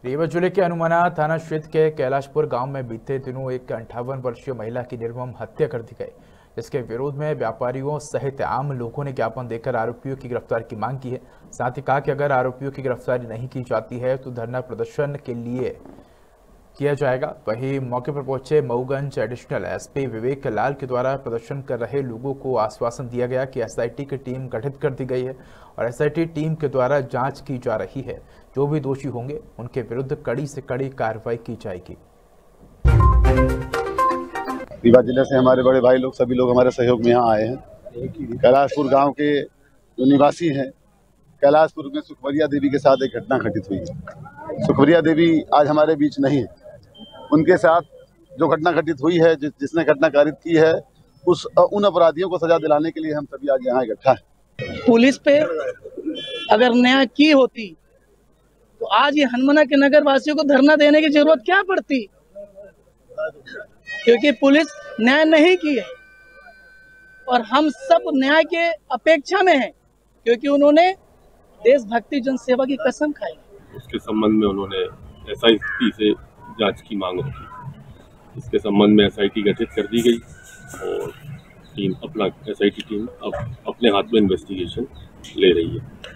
रीवा जिले के हनुमाना थाना क्षेत्र के कैलाशपुर गांव में बीते दिनों एक 58 वर्षीय महिला की निर्मम हत्या कर दी गई, जिसके विरोध में व्यापारियों सहित आम लोगों ने ज्ञापन देकर आरोपियों की गिरफ्तारी की मांग की है। साथ ही कहा कि अगर आरोपियों की गिरफ्तारी नहीं की जाती है तो धरना प्रदर्शन के लिए किया जाएगा। वहीं मौके पर पहुंचे मऊगंज एडिशनल एसपी विवेक लाल के द्वारा प्रदर्शन कर रहे लोगों को आश्वासन दिया गया कि एसआईटी की टीम गठित कर दी गई है और एसआईटी टीम के द्वारा जांच की जा रही है। जो भी दोषी होंगे उनके विरुद्ध कड़ी से कड़ी कार्रवाई की जाएगी। रीवा जिले से हमारे बड़े भाई लोग सभी लोग हमारे सहयोग में यहाँ आए हैं। कैलाशपुर गांव के जो निवासी हैं, कैलाशपुर में सुखवरिया देवी के साथ एक घटना घटित हुई है। सुखवरिया देवी आज हमारे बीच नहीं है। उनके साथ जो घटना घटित हुई है, जिसने घटना कारित की है, उन अपराधियों को सजा दिलाने के लिए हम सभी आज यहाँ इकट्ठा हैं। पुलिस पे अगर न्याय की होती तो आज ये हनुमाना के नगर वासियों को धरना देने की जरूरत क्या पड़ती, क्योंकि पुलिस न्याय नहीं की है और हम सब न्याय के अपेक्षा में हैं, क्योंकि उन्होंने देशभक्ति जनसेवा की कसम खाई। उसके संबंध में उन्होंने एसआईटी से जांच की मांग रखी। इसके संबंध में एसआईटी गठित कर दी गई और एसआईटी टीम अब अपने हाथ में इन्वेस्टिगेशन ले रही है।